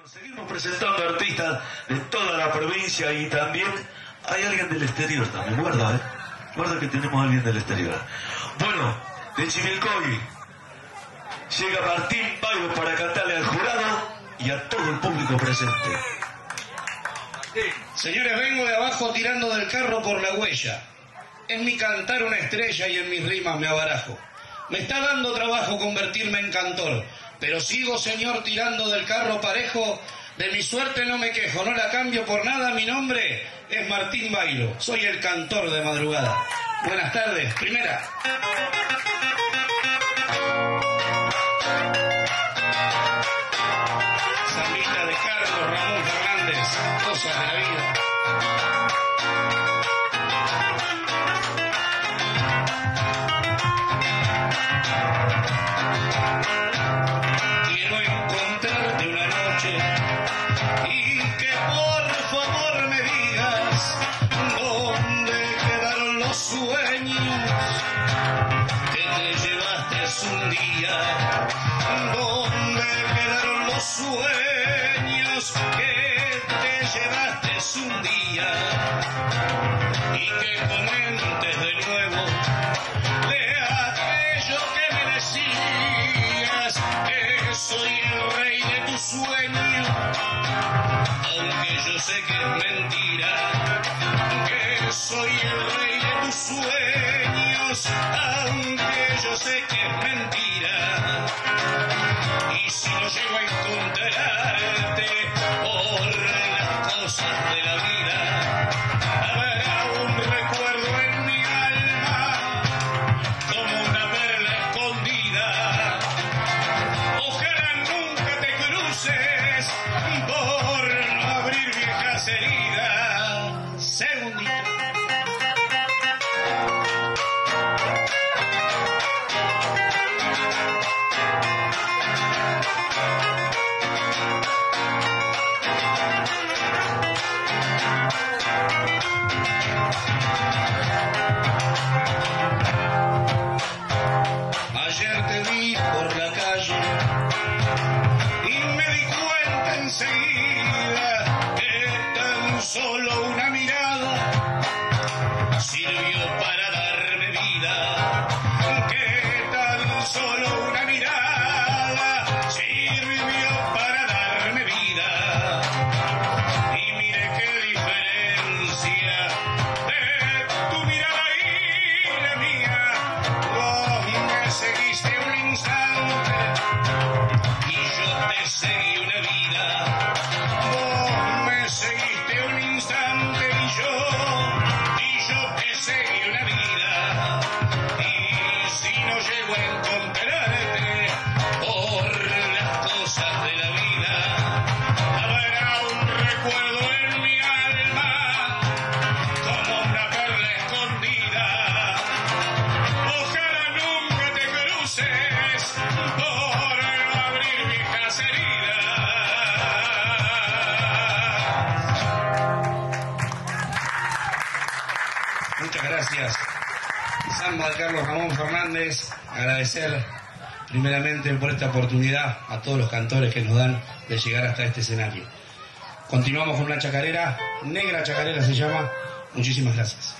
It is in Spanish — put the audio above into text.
Seguimos presentando artistas de toda la provincia y también hay alguien del exterior también. Guarda, guarda que tenemos a alguien del exterior. Bueno, de Chivilcoy llega Martín Bailo para cantarle al jurado y a todo el público presente. Señores, vengo de abajo tirando del carro por la huella. En mi cantar una estrella y en mis rimas me abarajo. Me está dando trabajo convertirme en cantor, pero sigo, señor, tirando del carro parejo. De mi suerte no me quejo, no la cambio por nada. Mi nombre es Martín Bailo, soy el cantor de madrugada. Buenas tardes, primera. Zambita de Carlos Ramón Fernández, cosas de la vida. Quiero encontrarte una noche y que por favor me digas dónde quedaron los sueños que te llevaste un día, dónde quedaron los sueños que te llevaste un día, y que comentes de nuevo de aquello que me decías, que soy el rey de tu sueño, aunque yo sé que es mentira, que soy el rey de tus sueños, aunque yo sé que es mentira. Y si no llego a encontrarte por las cosas de la vida, habrá un recuerdo en mi alma como una perla escondida. Ojalá nunca te cruces por no abrir viejas heridas. Segundito. Ayer te vi por la calle y me di cuenta enseguida que tan solo una mirada sirvió para darme vida, que tan solo una mirada sirvió para darme vida. Y mire qué diferencia de tu mirada y la mía. Vos me seguiste un instante y yo te seguí una vida. Vos me seguiste un instante y yo te seguí una vida. Y si no llego a encontrarte por las cosas de la vida, habrá un recuerdo en mi alma como una perla escondida. Ojalá nunca te cruces por no abrir viejas heridas. Muchas gracias. Samba de Carlos Ramón Fernández. Agradecer primeramente por esta oportunidad a todos los cantores que nos dan de llegar hasta este escenario. Continuamos con una chacarera, Negra Chacarera se llama. Muchísimas gracias.